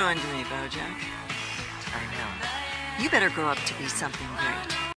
ruined me, Bojack. I know. You better grow up to be something great.